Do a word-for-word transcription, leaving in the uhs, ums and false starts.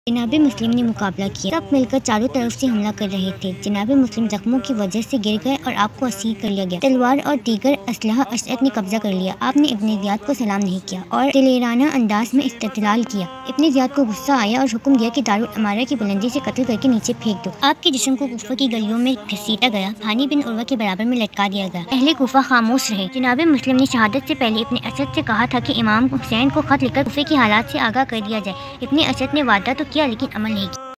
जनाब मुस्लिम ने मुकाबला किया। सब मिलकर चारों तरफ से हमला कर रहे थे। जनाब मुस्लिम जख्मों की वजह से गिर गए और आपको असीर कर लिया गया। तलवार और दीगर असलहा असद ने कब्जा कर लिया। आपने इब्ने ज़ियाद को सलाम नहीं किया और दिलेराना अंदाज में इस्तेदलाल किया। इब्ने ज़ियाद को गुस्सा आया और हुक्म दिया कि दारुल अमारा की बुलंदी से कत्ल करके नीचे फेंक दो। आपके जिस्म को कुफा की गलियों में घसीटा गया। हानी बिन उर्वा के बराबर में लटका दिया गया। अहले कुफा खामोश रहे। जनाब मुस्लिम ने शहादत से पहले इब्ने असद से कहा था कि इमाम हुसैन को खत लिखकर कुफे की हालात से आगाह कर दिया जाए। इब्ने असद ने वादा तो किया लेकिन अमल नहीं किया।